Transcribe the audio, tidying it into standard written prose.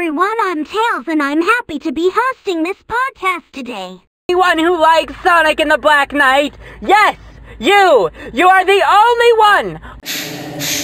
everyone, I'm Tails and I'm happy to be hosting this podcast today. Anyone who likes Sonic and the Black Knight? Yes! You! You are the only one!